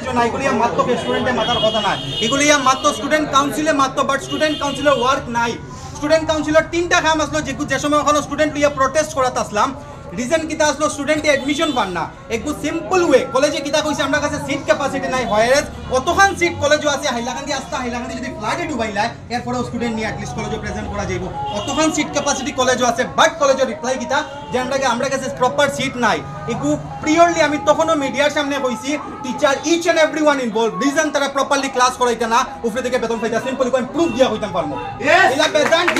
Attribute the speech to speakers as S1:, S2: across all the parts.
S1: কিছু না, এগুলি মাত্র স্টুডেন্টের মাথার কথা না, এগুলি মাত্র স্টুডেন্ট কাউন্সিলে মাত্র, বাট স্টুডেন্ট কাউন্সিলের ওয়ার্ক নাই। স্টুডেন্ট কাউন্সিলের 3টা কাম আসলো, যে সময় ওখানে স্টুডেন্ট লিয়ে প্রটেস্ট করাতে আসলাম, রিজন কিতা আসলো স্টুডেন্টে এডমিশন পান না। একটু সিম্পল ওয়ে, কলেজে কিতা কইছে আমরা কাছে সিট ক্যাপাসিটি নাই, হয়ারেজ অতখান সিট কলেজও আছে, হাইলাকান্দি আসতে হাইলাকান্দি যদি ফ্লাডে ডুবাইলায় এরপরেও স্টুডেন্ট নিয়ে অ্যাটলিস্ট কলেজে প্রেজেন্ট করা যাইব, অতখান সিট ক্যাপাসিটি কলেজও আছে। বাট কলেজের রিপ্লাই কিতা যে আমরা কাছে প্রপার সিট নাই। একটু প্রিয়রলি আমি তখনও মিডিয়ার সামনে কইছি teacher each and every one involve, reason তারা প্রপারলি ক্লাস করাইতে না, উপরে থেকে বেতন পাইতা, সিম্পল কই প্রুফ দিয়া হইতাম পারমু। ইলা বেজান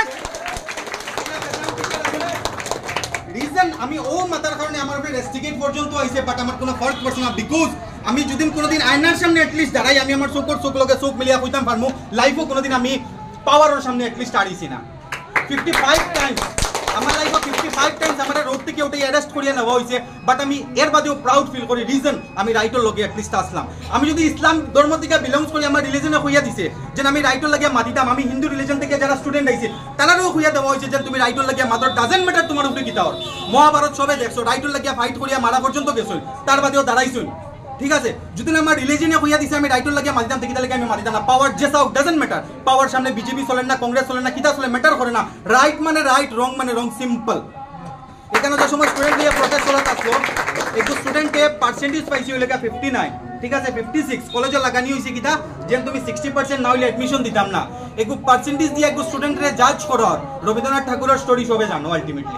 S1: রিজন আমি ও মাতার কারণে আমার উপরে রেস্ট্রিকেট পর্যন্ত আইছে, বাট আমার কোনো ফার্ক পড়ছে না, বিকজ আমি যদি কোনোদিন আয়নার সামনে অ্যাটলিস্ট দাঁড়াই, আমি আমার চোখ লগে চোখ মিলিয়া কইতাম পারমু, লাইফও কোনোদিন আমি পাওয়ারের সামনে অ্যাটলিস্ট আড়িছি না। 55 টাইমস আমার লাইফে 55 টাইমস আমার রোড থেকে ওটাই অ্যারেস্ট করিয়া নেওয়া হয়েছে, বাট আমি এর বাদেও প্রাউড ফিল করি, রিজন আমি রাইটের লগে অ্যাটলিস্ট আসলাম। আমি যদি ইসলাম ধর্ম থেকে বিলংস করি, আমার রিলিজনে হইয়া দিছে যে আমি রাইটের লাগিয়া মাতিতাম, আমি হিন্দু রিলিজন থেকে যারা স্টুডেন্ট আইছে তারাও হইয়া দেওয়া হয়েছে যে তুমি রাইটের লাগিয়া মাদার ডাজেন্ট ম্যাটার তোমার উপরে কিতা হর, মহাভারত সবে দেখছো, রাইটের লাগিয়া ফাইট করিয়া মারা পর্যন্ত গেছো, তার বাদেও দাঁড়াইছুন। ঠিক আছে, যদি আমার রিলিজনে হইয়া দিছে আমি রাইটের লাগিয়া মাতিতাম, দেখি তাহলে আমি মাতিতাম না। পাওয়ার যে সাউক ডাজেন্ট ম্যাটার, পাওয়ার সামনে বিজেপি চলেন না, কংগ্রেস চলেন না, কিতা চলে ম্যাটার করে না, রাইট মানে রাইট, রং মানে রং, সিম্পল। এখানে যে সময় স্টুডেন্ট নিয়ে প্রটেস্ট করা থাকলো, একটু স্টুডেন্টে পার্সেন্টেজ পাইছি হইলে 59, ঠিক আছে 56, কলেজে লাগানি হয়েছে কিতা যে তুমি 60% না হইলে অ্যাডমিশন দিতাম না। একটু পার্সেন্টেজ দিয়ে একটু স্টুডেন্টরে জাজ করার, রবীন্দ্রনাথ ঠাকুরের স্টোরি সবে জানো, আলটিমেটলি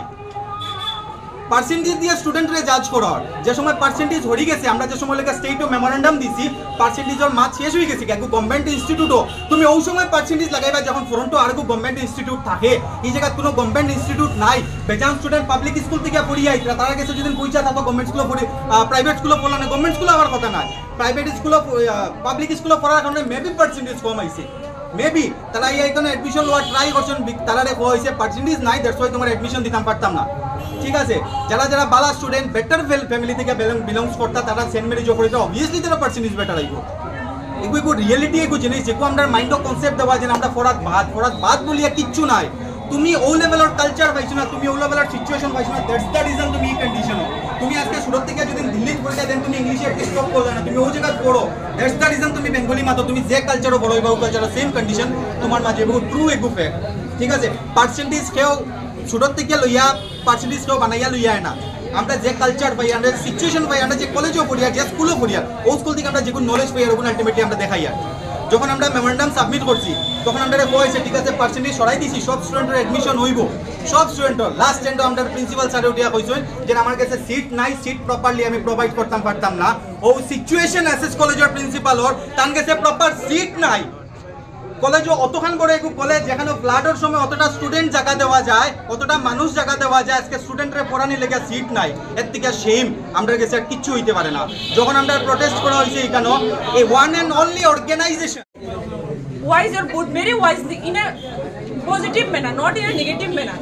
S1: পার্সেন্টেজ দিয়ে স্টুডেন্টরে জাজ করার, যে সময় পার্সেন্টেজ হয়ে গেছে, আমরা যে সময় লেগে স্টেট ও মেমোরেন্ডাম দিছি, পার্সেন্টেজের মার্ক শেষ হয়ে গেছে, একটু গভর্নমেন্ট ইনস্টিটিউটও তুমি ওই সময় পার্সেন্টেজ লাগাইবা যখন ফ্রন্টও আর গভর্নমেন্ট ইনস্টিটিউট থাকে, এই জায়গায় কোনো গভর্নমেন্ট ইনস্টিটিউট নাই, বেজান স্টুডেন্ট পাবলিক স্কুল থেকে পড়িয়ে আইতরা, তারা গেছে যদি পয়সা থাকো গভর্নমেন্ট স্কুলে পড়ি, প্রাইভেট স্কুলে পড়লা না, গভর্নমেন্ট স্কুলে আবার কথা নাই, প্রাইভেট স্কুলে পাবলিক স্কুলে পড়ার কারণে মেবি পার্সেন্টেজ কম আইছে, মেবি তারা এখানে অ্যাডমিশন লওয়ার ট্রাই করছেন, তারা রেখা হয়েছে পার্সেন্টেজ নাই, দ্যাটস ওয়াই তোমার অ্যাডমিশন দিতাম পারতাম না। ঠিক আছে, যারা বালা স্টুডেন্ট বেটার ফ্যামিলি থেকে বিলংস করতা, তারা সেন্ট মেরিজ পড়িতে অবভিয়াসলি তারা পার্সেন্টেজ বেটার আইব। এগু রিয়েলিটি এগু জিনিস যেগু আমরা মাইন্ডও কনসেপ্ট দেওয়া যে আমরা ফরাত বাদ বলিয়া কিচ্ছু নাই, তুমি ও লেভেলের কালচার পাইছো না, তুমি ও লেভেলের সিচুয়েশন পাইছো না, দ্যাটস দ্য রিজন তুমি এই কন্ডিশন। তুমি আজকে সুরত থেকে যদি দিল্লিতে পড়ে দেন তুমি ইংলিশে স্টপ করলে না, তুমি ও জায়গা পড়ো, দ্যাটস দ্য রিজন তুমি বেঙ্গলি মাতো, তুমি যে কালচারও বড় হইবা ও কালচারও সেম কন্ডিশন তোমার মাঝে, বহু ট্রু এগু ফ্যাক্ট। ঠিক আছে, পার্সেন্টেজ কেউ সুরত থেকে লইয়া পার্সেন্টেজ কেউ বানাইয়া লইয়া না, আমরা যে কালচার পাই, আমরা সিচুয়েশন পাই, আমরা যে কলেজেও পড়িয়া, যে স্কুলও পড়িয়া, ও স্কুল থেকে আমরা যেগুলো নলেজ পাই ওগুলো আলটিমেটলি আমরা দেখাইয়া। যখন আমরা মেমোরেন্ডাম সাবমিট করছি তখন আমরা কয়েছে ঠিক আছে পার্সেন্টেজ সরাই দিছি, সব স্টুডেন্টের অ্যাডমিশন হইব, সব স্টুডেন্টের লাস্ট এন্ড আমরা প্রিন্সিপাল স্যারে উঠিয়া কইছেন যে আমার কাছে সিট নাই, সিট প্রপারলি আমি প্রোভাইড করতাম পারতাম না। ও সিচুয়েশন এসএস কলেজের প্রিন্সিপাল ওর তার কাছে প্রপার সিট নাই, কলেজও অতখান বড় একটু কলেজ যেখানে ফ্লাডের সময় অতটা স্টুডেন্ট জায়গা দেওয়া যায়, অতটা মানুষ জায়গা দেওয়া যায়, আজকে স্টুডেন্টরে পড়ানি লেগে সিট নাই, এর থেকে সেম আমরা কাছে আর কিচ্ছু হইতে পারে না। যখন আমরা প্রটেস্ট করা হয়েছে এখানে এই one and only organization
S2: wise or put very wisely in a positive manner, not in a negative manner.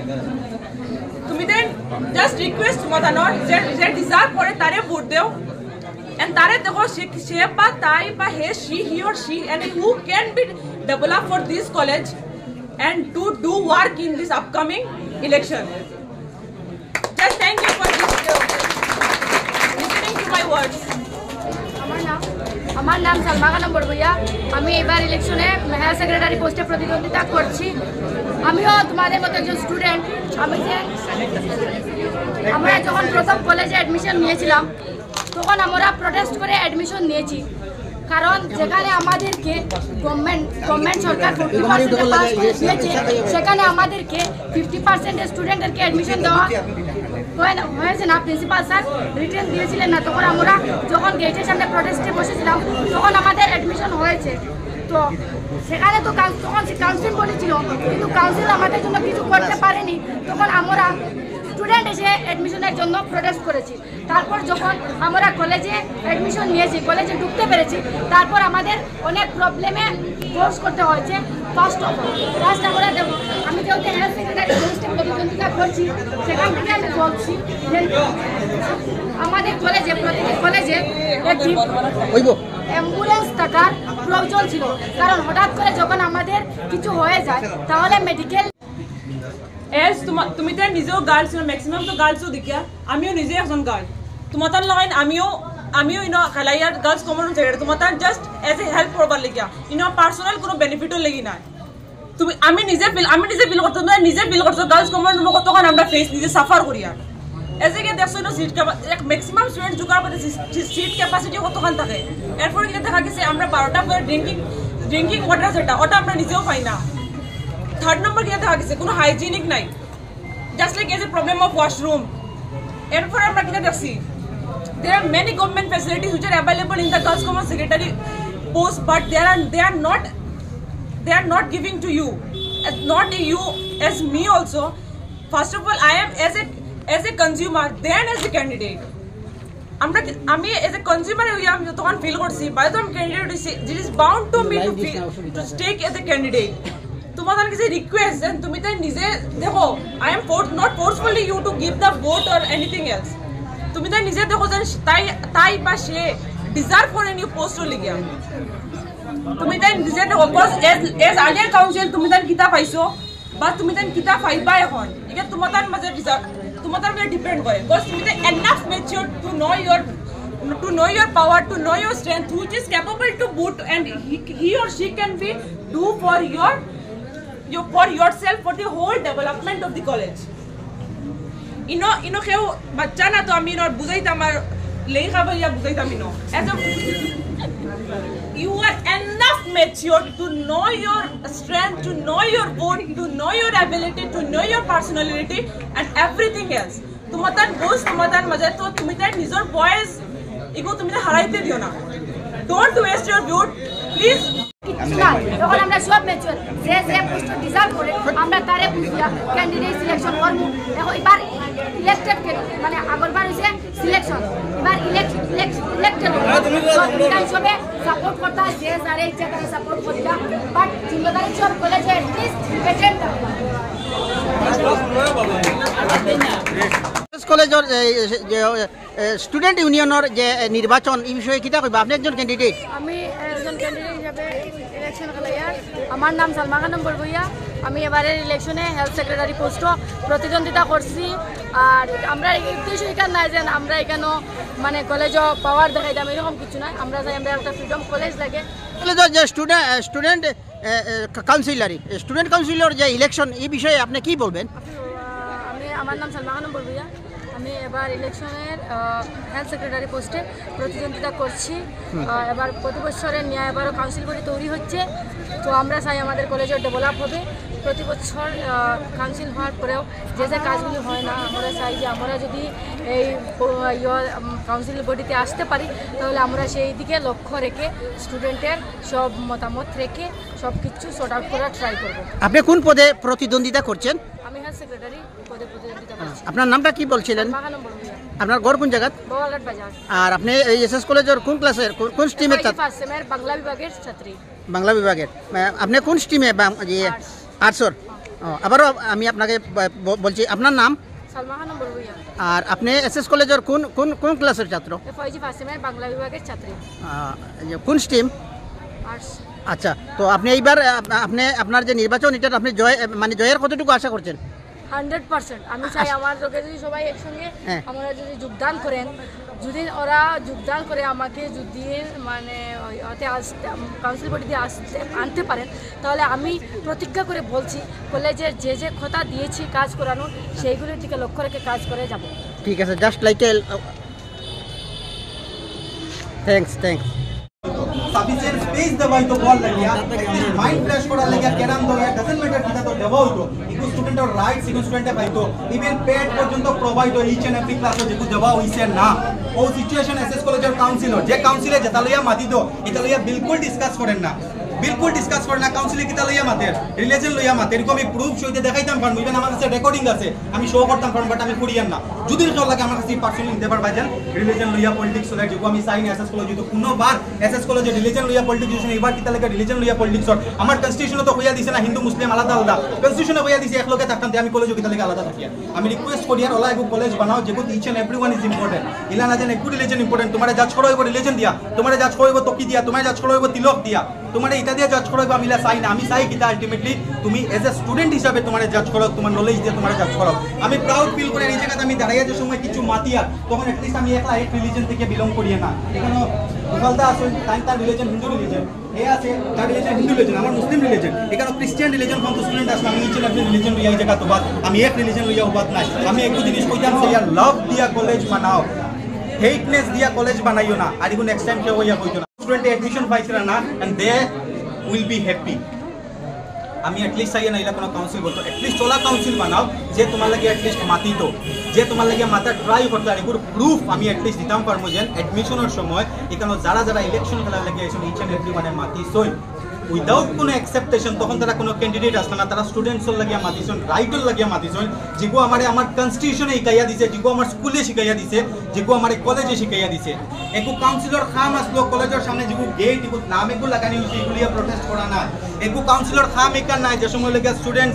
S2: তুমি then just request mother not যে deserve করে তারে ভোট দেও, and তারে দেখো সে বা তাই বা he or she and who can be developed for this college and to do work in this upcoming election. Just thank you for listening to my words.
S3: আমার নাম সালমা খানম বড়বইয়া, আমি এবার ইলেকশনে হায়ার সেক্রেটারি পোস্টে প্রতিদ্বন্দ্বিতা করছি। আমিও তোমাদের মতো একজন স্টুডেন্ট। আমরা যখন প্রথম কলেজে অ্যাডমিশন নিয়েছিলাম তখন আমরা প্রটেস্ট করে অ্যাডমিশন নিয়েছি, কারণ যেখানে আমাদেরকে গভর্নমেন্ট সরকার 40% দিয়েছে, সেখানে আমাদেরকে 50% স্টুডেন্টদেরকে অ্যাডমিশন দেওয়া হয়েছে না। প্রিন্সিপাল স্যার রিটেন দিয়েছিলেন না, তখন আমরা যখন গেটের সামনে প্রটেস্টে বসেছিলাম তখন আমাদের অ্যাডমিশন হয়েছে। তো সেখানে তো তখন কাউন্সিল বলেছিল, কিন্তু কাউন্সিল আমাদের জন্য কিছু করতে পারেনি। তখন আমরা স্টুডেন্ট এসে অ্যাডমিশনের জন্য প্রটেস্ট করেছি। তারপর যখন আমরা কলেজে অ্যাডমিশন নিয়েছি, কলেজে ঢুকতে পেরেছি, তারপর আমাদের অনেক প্রবলেমে ফেস করতে হয়েছে। ফার্স্ট আমরা দেবো, আমি যেহেতু হেলথ সেক্রেটারি পোস্টে প্রতিদ্বন্দ্বিতা করছি, সেখান থেকে আমি বলছি আমাদের কলেজে প্রতিটি কলেজে একটি অ্যাম্বুলেন্স থাকার প্রয়োজন ছিল, কারণ হঠাৎ করে যখন আমাদের কিছু হয়ে যায় তাহলে মেডিকেল
S2: এজ তুমি তো নিজেও গার্লস, ম্যাক্সিমাম তো গার্লসও দেখিয়া, আমিও নিজে একজন গার্ল, তোমার লাগাইন আমিও আমিও খালাইয়ার গার্লস কমন রুম সেক্রেটারি তোমার জাস্ট এজ এ হেল্প করবার লাগিয়া পার্সোনাল কোনো বেনিফিটও লাগি না তুমি আমি নিজে ফিল করতো না নিজে ফিল করছো গার্লস কমন রুম কতক্ষণ আমরা ফেস নিজে সাফার করিয়া এজ এ দেখছো সিট ম্যাক্সিমাম স্টুডেন্ট জোগাড় করতে সিট ক্যাপাসিটি কতক্ষণ থাকে এরপরে গিয়ে দেখা গেছে আমরা 12টা পরে ড্রিঙ্কিং ওয়াটার যেটা ওটা আমরা নিজেও পাই না থার্ড নম্বর গিয়ে দেখা গেছে কোনো হাইজিনিক নাই just like as a problem of washroom এরপরে আমরা কিনা দেখছি there are many government facilities which are available in the girls common secretary post but they are not giving to you as not you as me also first of all I am as a consumer then as a candidate আমি as a consumer আমি যতক্ষণ feel করছি by the candidate it is bound to me to take as a candidate তোমাদের কাছে request দেন তুমি তাই নিজে দেখো I am not forcefully you to give the vote or anything else তুমি তাই নিজে দেখো যে তাই বা সে ডিজার্ভ করে নিউ পোস্ট লিগিয়া তুমি তাই নিজে দেখো কজ এজ আর্লিয়ার কাউন্সিল তুমি তাই কিতা পাইছো বা তুমি তাই কিতা পাইবা এখন এটা তোমাদের মাঝে ডিজার্ভ তোমাদের উপরে ডিপেন্ড করে কজ তুমি তাই enough mature to know your power to know your strength which is capable to boot and he or she can be do for for yourself for the whole development of the college কেউ বাচ্চা না তো আমি বুঝাইতাম আর লেখা বইয়া বুঝাইতাম as a you are enough mature to know your strength to know your vote to know your ability to know your personality and everything else তোমাদের বোঝ তোমাদের মাঝে তো তুমি তার নিজের ভয়েস এগো তুমি হারাইতে দিও না don't waste your vote please
S3: যখন আমরা সব ম্যাচুয়ার যে পোস্ট ডিজার্ভ করে আমরা তারে বুঝিয়া ক্যান্ডিডেট সিলেকশন করবো দেখো এবার ইলেক্টেড মানে আগরবার হয়েছে সিলেকশন এবার ইলেক্টেড সবে সাপোর্ট করতে যে যারে ইচ্ছা করে সাপোর্ট করতে বাট জিম্মেদারি সব কলেজে অ্যাটলিস্ট পেটেন্ট
S4: কলেজের স্টুডেন্ট ইউনিয়নের যে নির্বাচন এই বিষয়ে কিতা কইবা আপনি একজন ক্যান্ডিডেট
S3: আমি একজন ক্যান্ডিডেট হিসাবে ইলেকশন খেলাইয়ার আমার নাম সালমা খানম বরবইয়া আমি এবারের ইলেকশনে হেলথ সেক্রেটারি পোস্টও প্রতিদ্বন্দ্বিতা করছি আর আমরা উদ্দেশ্য এখানে নাই যে আমরা এখানে মানে কলেজও পাওয়ার দেখাইতাম এরকম কিছু নাই আমরা চাই আমরা একটা ফ্রিডম কলেজ লাগে
S4: কলেজের যে স্টুডেন্ট কাউন্সিলর যে ইলেকশন এই বিষয়ে আপনি কি বলবেন
S3: আমি আমার নাম সালমা খানম বরবইয়া আমি এবার ইলেকশনের হেলথ সেক্রেটারি পোস্টে প্রতিদ্বন্দ্বিতা করছি এবার প্রতি বছরের ন্যায় এবারও কাউন্সিল বডি তৈরি হচ্ছে তো আমরা চাই আমাদের কলেজের ডেভেলপ হবে প্রতি বছর কাউন্সিল হওয়ার পরেও যে কাজগুলি হয় না আমরা চাই যে আমরা যদি এই কাউন্সিল বডিতে আসতে পারি তাহলে আমরা সেই দিকে লক্ষ্য রেখে স্টুডেন্টের সব মতামত রেখে সব কিছু সর্ট আউট করার ট্রাই করব।
S4: আপনি কোন পদে প্রতিদ্বন্দ্বিতা করছেন?
S3: আমি হেলথ সেক্রেটারি পদে প্রতিদ্বন্দ্বিতা করছি।
S4: আপনার নামটা কি বলছিলেন? আপনার ঘর কোন জায়গা?
S3: বোয়ালঘাট বাজার।
S4: আর আপনি এই এসএস কলেজের কোন ক্লাসের কোন স্ট্রিমের ছাত্র?
S3: ফার্স্ট সেমের বাংলা বিভাগের ছাত্রী।
S4: বাংলা বিভাগের। আপনি কোন স্ট্রিমে? আর্টসর। আবারও আমি আপনাকে বলছি আপনার নাম?
S3: সালমা খানম বরবইয়া। আর
S4: আপনি এসএস কলেজের কোন ক্লাসের ছাত্র?
S3: ফাইজি ফার্স্ট সেমের বাংলা বিভাগের ছাত্রী।
S4: কোন স্ট্রিম?
S3: আর্টস।
S4: আচ্ছা, তো আপনি এইবার আপনার যে নির্বাচন এটা আপনি জয়ের কতটুকু আশা করছেন?
S3: 100%। আমি চাই আমার লোকে যদি সবাই একসঙ্গে আমরা যদি যোগদান করেন, যদি ওরা যোগদান করে আমাকে যদি মানে কাউন্সিল বডিতে আনতে পারেন তাহলে আমি প্রতিজ্ঞা করে বলছি কলেজের যে কথা দিয়েছি কাজ করানোর সেইগুলির দিকে লক্ষ্য রেখে কাজ করে যাব।
S4: ঠিক আছে, just like thanks.
S1: sufficient space দেওয়া হইতো বল লাগিয়া মাইন্ড ফ্রেশ করার লাগিয়া ক্যারাম দেওয়া ডাজন্ট ম্যাটার কিটা তো দেওয়া হইতো ইকো স্টুডেন্টের রাইটস ইকো স্টুডেন্টে পাইতো ইভেন পেড পর্যন্ত প্রোভাইড হয় ইচ এন্ড এভরি ক্লাসে যেকু দেওয়া হইছে না ও সিচুয়েশন এসএস কলেজের কাউন্সিলর যে কাউন্সিলে যেটা লইয়া মাতি দো এটা লইয়া বিলকুল ডিসকাস করেন না কাউন্সিলে কিতা লইয়া মাতে রিলিজন লইয়া মাতে এরকম আমি প্রুফ সইতে দেখাইতাম পারবো ইভেন আমার কাছে রেকর্ডিং আছে আমি শো করতাম পারবো বাট আমি করিয়াম না যদি চল লাগে আমার কাছে পার্সোনালি নিতে পারবা যেন রিলিজন লইয়া পলিটিক্স হলে যেগু আমি সাইন এসএস কলেজ যদি কোনোবার এসএস কলেজে রিলিজন লইয়া পলিটিক্স এবার কিতা লাগে রিলিজন লইয়া পলিটিক্স আমার কনস্টিটিউশনে তো হইয়া দিছে না হিন্দু মুসলিম আলাদা আলাদা কনস্টিটিউশনে হইয়া দিছে এক লগে থাকতাম আমি কলেজে কিতা লাগে আলাদা থাকিয়া আমি রিকোয়েস্ট করি আর ওলা এগু কলেজ বানাও যেগু each and everyone is important ইলা না জানে একু রিলিজন ইম্পর্টেন্ট তোমারে জাজ করা হইব রিলিজন দিয়া তোমারে জাজ করা হইব তকি দিয়া তোমারে জাজ করা হইব তিলক দিয়া তোমার এটা দিয়ে জাজ করো আমি চাই না, আমি চাই কিতা আলটিমেটলি তুমি এজ এ স্টুডেন্ট হিসাবে তোমার জাজ করো, তোমার নলেজ দিয়ে তোমার জাজ করো। আমি প্রাউড ফিল করে এই জায়গাতে আমি দাঁড়াইয়া যে সময় কিছু মাতিয়া তখন অ্যাটলিস্ট আমি একলা এক রিলিজন থেকে বিলং করিয়ে না। এখানে বিফলতা আছে, তার রিলিজন হিন্দু রিলিজন, এ আছে তার রিলিজন হিন্দু রিলিজন, আমার মুসলিম রিলিজন, এখানে ক্রিশ্চিয়ান রিলিজন ফ্রম স্টুডেন্ট আসলে আমি নিচে আপনি রিলিজন লইয়া এই জায়গা তো বাদ, আমি এক রিলিজন লইয়া বাদ নাই। আমি একটু জিনিস কইতাম যে ইয়ার লাভ দিয়া কলেজ বানাও, হেটনেস দিয়া কলেজ বানাইও না, আর এগুলো নেক্সট টাইম কেউ ইয়া কইতো না। স্টুডেন্টে এডমিশন পাইছিল না and they will be happy. আমি এটলিস্ট চাই না এলা কোনো কাউন্সিল বলতো, এটলিস্ট চলা কাউন্সিল বানাও যে তোমার লাগে এটলিস্ট মাতিত, যে তোমার লাগে মাতা ট্রাই করতো, আর এগুলো প্রুফ আমি এটলিস্ট দিতাম পারবো যে এডমিশনের সময় এখানে যারা যারা ইলেকশন খেলার লাগে এসে ইচ অ্যান্ড এভরি মানে মাতিছই উইদাউট কোনো অ্যাকসেপ্টেশন, তখন তারা কোনো ক্যান্ডিডেট আসলো না, তারা স্টুডেন্টসর লাগিয়া মাতিছেন, রাইটর লাগিয়া মাতিছেন, যেগুলো আমার কনস্টিটিউশনে শিকাইয়া দিছে, যেগুলো আমার স্কুলে শিকাইয়া দিছে, যেগুলো আমার কলেজে শিকাইয়া দিছে। একু কাউন্সিলর খাম আসলো কলেজের সামনে যেগুলো গেট এগুলো নাম এগুলো লাগানি হয়েছে, এগুলিয়া প্রটেস্ট করা না। একু কাউন্সিলর খাম একার নাই যে সময় লাগিয়া স্টুডেন্টস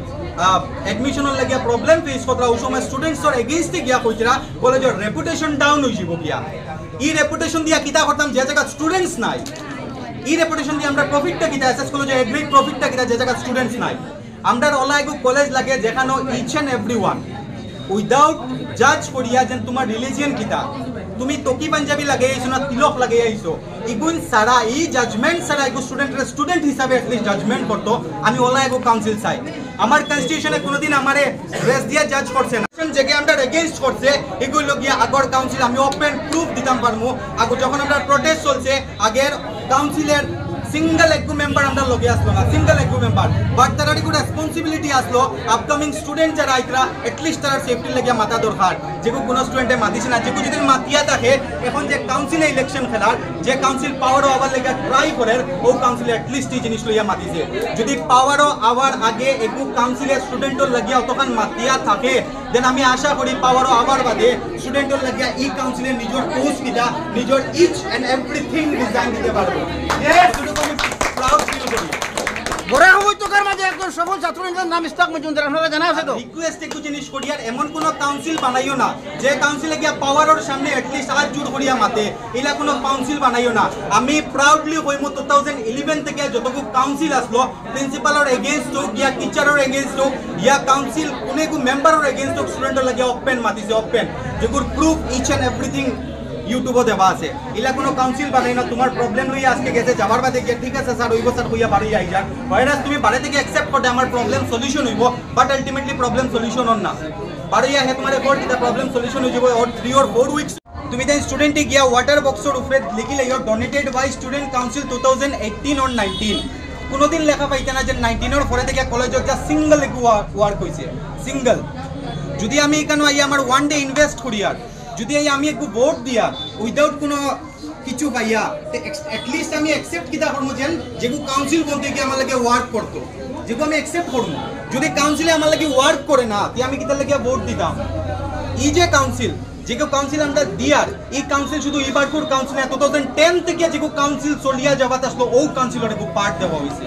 S1: এডমিশনের লাগিয়া প্রবলেম ফেস করতরা, ওই সময় স্টুডেন্টসর এগেইনস্টে গিয়া কইতরা কলেজের রেপুটেশন ডাউন হয়ে যাব গিয়া। এই রেপুটেশন দিয়া কিতা করতাম যে জায়গা স্টুডেন্টস নাই, এই রেপুটেশন দিয়ে আমরা প্রফিটটা কিতা এসএস কলেজে এগ্রি প্রফিটটা কিতা যে জায়গা স্টুডেন্টস নাই। আমরা অলাইগু কলেজ লাগে যেখানে ইচ এন্ড এভরিওয়ান উইদাউট জাজ করিয়া যেন তোমার রিলিজিয়ন কিতা, তুমি টকি পাঞ্জাবি লাগে আইছো না তিলক লাগে আইছো, ইগুন সারা এই জাজমেন্ট সারা এগু স্টুডেন্টের স্টুডেন্ট হিসাবে এটলিস্ট জাজমেন্ট করতো। আমি অলাইগু কাউন্সিল চাই, আমার কনস্টিটিউশনে কোনোদিন আমারে ড্রেস দিয়া জাজ করছে না, যেগে আমরা এগেইনস্ট করছে এগুলো গিয়া আগর কাউন্সিল আমি ওপেন প্রুফ দিতাম পারমু। আগে যখন আমরা প্রটেস্ট চলছে আগের কাউন্সিলের সিঙ্গল একগু মেম্বার আমরা লগে আসলো না, সিঙ্গল একগু মেম্বার, বাট তার একটু রেসপন্সিবিলিটি আসলো আপকামিং স্টুডেন্ট যারা আইতরা এটলিস্ট তার সেফটি লাগিয়া মাথা দরকার, যেগুলো কোনো স্টুডেন্টে মাতিছে না, যেগুলো যদি মাতিয়া থাকে এখন যে কাউন্সিলে ইলেকশন খেলার যে কাউন্সিল পাওয়ারও আবার লেগে ট্রাই করে ও কাউন্সিলে এটলিস্ট এই জিনিস লইয়া মাতিছে। যদি পাওয়ারও আবার আগে একটু কাউন্সিলের স্টুডেন্টর লাগিয়া অতখান মাতিয়া থাকে দেন আমি আশা করি পাওয়ারও আবার বাদে স্টুডেন্টর লাগিয়া এই কাউন্সিলের নিজের পোস্ট কিটা নিজের ইচ অ্যান্ড এভরিথিং ডিজাইন দিতে পারবো।
S4: বড় হইতকার মাঝে একজন সফল ছাত্রনেতার নাম ইস্তাক মজুমদার, আপনারা জানা আছে তো?
S1: রিকোয়েস্ট একটু জিনিস করি আর এমন কোন কাউন্সিল বানাইও না যে কাউন্সিলে গিয়া পাওয়ারের সামনে এটলিস্ট হাত জোড় করিয়া মাতে, এলা কোনো কাউন্সিল বানাইও না। আমি প্রাউডলি কইমু 2011 থেকে যতটুকু কাউন্সিল আসলো প্রিন্সিপালের এগেইনস্ট হোক ইয়া টিচারের এগেইনস্ট হোক ইয়া কাউন্সিল কোনেকু মেম্বারের এগেইনস্ট হোক স্টুডেন্টের লাগিয়া ওপেন মাতিছে, ওপেন যেগুর প্রুফ ইচ অ্যান্ড এভরিথিং ইউটিউবও দেওয়া আছে। এলা কোনো কাউন্সিল বানাই না, তোমার প্রবলেম লইয়া আজকে গেছে যাবার বাদে গিয়ে ঠিক আছে স্যার ওই বছর হইয়া বাড়ি আই যান, ভাইরাস তুমি বাড়ি থেকে অ্যাকসেপ্ট করতে আমার প্রবলেম সলিউশন হইব, বাট আলটিমেটলি প্রবলেম সলিউশন হন না। বাড়ি আহে তোমার ফোর দিতে প্রবলেম সলিউশন হয়ে যাব ওর 3 or 4 উইকস। তুমি দেন স্টুডেন্টে গিয়া ওয়াটার বক্সের উপরে লিখিলে your donated by student council 2018 or 19, কোনোদিন লেখা পাইতে না যে 19 পরে থেকে কলেজের যা সিঙ্গল ওয়ার্ক হয়েছে, সিঙ্গল। যদি আমি এখানে আই আমার ওয়ান ডে ইনভেস্ট করি আর যদি আমি একটু ভোট দিয়া উইদাউট কোনো কিছু পাইয়া এটলিস্ট আমি অ্যাকসেপ্ট কিতা করবো যেন যেগুলো কাউন্সিল বলতে গিয়ে আমার লাগে ওয়ার্ক করতো, যেগুলো আমি অ্যাকসেপ্ট করবো। যদি কাউন্সিলে আমার লাগে ওয়ার্ক করে না তে আমি কিতা লাগে ভোট দিতাম। এই যে কাউন্সিল যেগুলো কাউন্সিল আমরা দিয়ার এই কাউন্সিল শুধু ইবারপুর কাউন্সিল 2010 থেকে যেগুলো কাউন্সিল চলিয়া যাবাত আসলো ও কাউন্সিলর একটু পার্ট দেওয়া হয়েছে।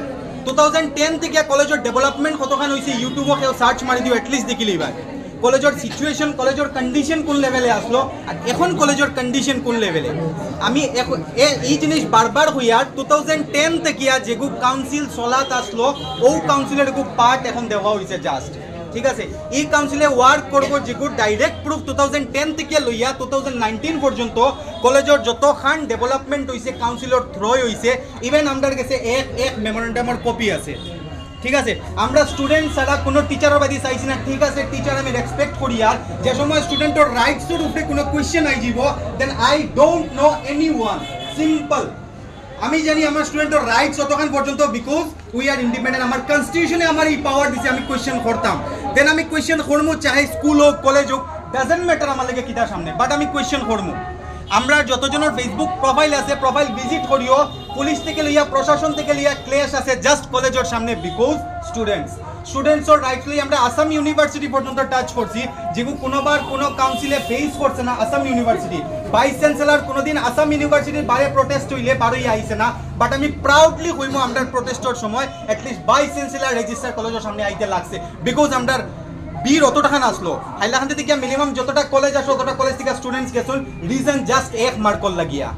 S1: 2010 থেকে কলেজের ডেভেলপমেন্ট কতখান হয়েছে ইউটিউবও কেউ সার্চ মারি দিও এটলিস্ট দেখিলেই ভাই কলেজের সিচুয়েশন কলেজের কন্ডিশন কোন লেভেলে আসলো আর এখন কলেজের কন্ডিশন কোন লেভেলে। আমি এই জিনিস বারবার হইয়া 2010 থেকে যেগুলো কাউন্সিল চলাত আসলো ও কাউন্সিলের একটু পার্ট এখন দেওয়া হয়েছে জাস্ট, ঠিক আছে। এই কাউন্সিলে ওয়ার্ক করবো যেগুলো ডাইরেক্ট প্রুফ 2010 থেকে লইয়া 2019 পর্যন্ত কলেজের যতখান ডেভেলপমেন্ট হয়েছে কাউন্সিলর থ্রোয় হয়েছে, ইভেন আমাদের কাছে এক মেমোরেন্ডামের কপি আছে, ঠিক আছে। আমরা স্টুডেন্ট ছাড়া কোনো টিচারের বাদি চাইছি না, ঠিক আছে। টিচার আমি রেসপেক্ট করি আর যে সময় স্টুডেন্টের রাইটসের উপরে কোনো কোয়েশ্চেন আই যাব then I don't know anyone, simple. আমি জানি আমার স্টুডেন্টের রাইটস অতখান পর্যন্ত বিকজ উই আর ইন্ডিপেন্ডেন্ট, আমার কনস্টিটিউশনে আমার এই পাওয়ার দিছে আমি কোয়েশ্চেন করতাম, দেন আমি কোয়েশ্চেন করবো চাহে স্কুল হোক কলেজ হোক ডাজেন্ট ম্যাটার আমার লাগে কিতার সামনে, বাট আমি কোয়েশ্চেন করবো। আমরা যতজনের ফেসবুক প্রোফাইল আছে প্রোফাইল ভিজিট করিও পুলিশ থেকে লইয়া প্রশাসন থেকে লইয়া ক্লেশ আছে জাস্ট কলেজের সামনে বিকজ স্টুডেন্টসর রাইটস লই আমরা আসাম ইউনিভার্সিটি পর্যন্ত টাচ করছি যেগুলো কোনোবার কোনো কাউন্সিলে ফেস করছে না আসাম ইউনিভার্সিটি। ভাইস চ্যান্সেলর কোনোদিন আসাম ইউনিভার্সিটির বাইরে প্রোটেস্ট হইলে বারোই আইছে না, বাট আমি প্রাউডলি হইমো আমরা প্রোটেস্টের সময় অ্যাটলিস্ট ভাইস চ্যান্সেলর রেজিস্টার কলেজের সামনে আইতে লাগছে বিকজ আমরা বীর অতটাখান আসলো হাইলাকান্দি থেকে মিনিমাম যতটা কলেজ আসলো ততটা কলেজ থেকে স্টুডেন্টস গেছেন রিজন জাস্ট এক মার্কল লাগিয়া।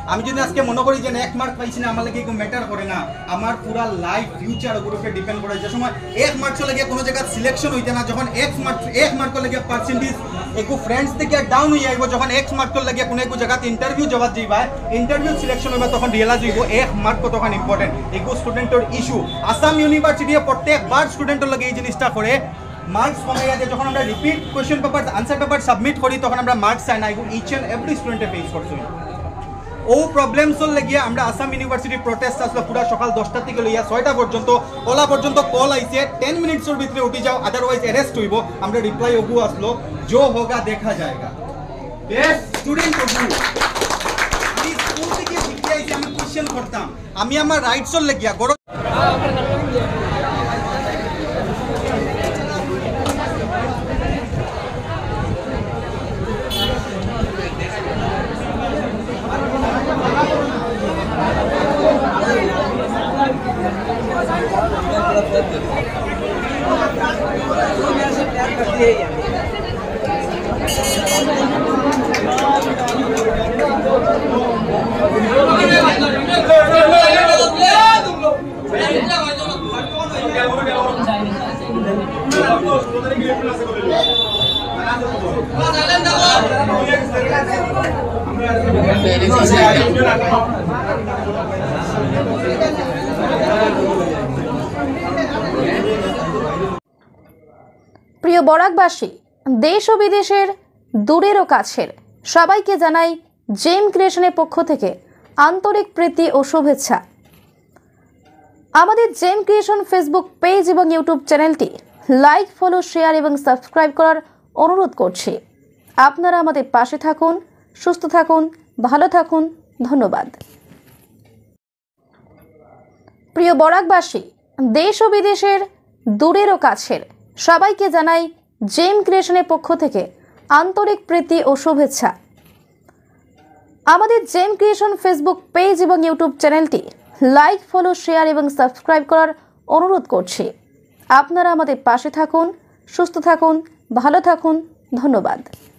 S1: আমি যদি আজকে মনে করি যে 1 মার্ক পাইছি না আমার লাগে কোনো ম্যাটার করে না, আমার পুরা লাইফ ফিউচার ওর উপরে ডিপেন্ড করে। যে সময় 1 মার্কস লাগে কোনো জায়গা সিলেকশন হইতে না, যখন 1 মার্ক লাগে পার্সেন্টেজ একু ফ্রেন্ডস থেকে ডাউন হয়ে যাইব, যখন 1 মার্ক লাগে কোনো একু জায়গাতে ইন্টারভিউ জবাব দিবা, ইন্টারভিউ সিলেকশন হইবা, তখন রিয়েলাইজ হইব 1 মার্ক কতখান ইম্পর্টেন্ট। একু স্টুডেন্টের ইস্যু আসাম ইউনিভার্সিটি প্রত্যেকবার স্টুডেন্টের লাগে এই জিনিসটা করে মার্কস কমাইয়া দিয়ে যখন আমরা repeat question paper answer paper submit করি তখন আমরা মার্কস চাই না। এগুলো ইচ অ্যান্ড এভরি স্টুডেন্টে ফেস করছো। ও প্রবলেমসর লাগিয়ে আমরা আসাম ইউনিভার্সিটি প্রোটেস্ট আসলো পুরা সকাল 10টা থেকে লইয়া 6টা পর্যন্ত, ওলা পর্যন্ত কল আইছে 10 মিনিটসের ভিতরে উঠি যাও, আদারওয়াইজ অ্যারেস্ট হইব। আমরা রিপ্লাই ওগু আসলো, জো হোগা দেখা যায়গা। স্টুডেন্ট ওগু আমি স্কুল থেকে শিখে আইছি, আমি কোয়েশ্চেন করতাম, আমি আমার রাইটসর লাগিয়া গড়
S5: প্রিয় বরাকবাসী, দেশ ও বিদেশের দূরের ও কাছের সবাইকে জানাই জেম ক্রিয়েশনের পক্ষ থেকে আন্তরিক প্রীতি ও শুভেচ্ছা। আমাদের জেম ক্রিয়েশন ফেসবুক পেজ এবং ইউটিউব চ্যানেলটি লাইক, ফলো, শেয়ার এবং সাবস্ক্রাইব করার অনুরোধ করছি। আপনারা আমাদের পাশে থাকুন, সুস্থ থাকুন, ভালো থাকুন। ধন্যবাদ। প্রিয় বরাকবাসী, দেশ ও বিদেশের দূরের ও কাছের সবাইকে জানাই জেম ক্রিয়েশনের পক্ষ থেকে আন্তরিক প্রীতি ও শুভেচ্ছা। আমাদের জেম ক্রিয়েশন ফেসবুক পেজ এবং ইউটিউব চ্যানেলটি লাইক, ফলো, শেয়ার এবং সাবস্ক্রাইব করার অনুরোধ করছি। আপনারা আমাদের পাশে থাকুন, সুস্থ থাকুন, ভালো থাকুন। ধন্যবাদ।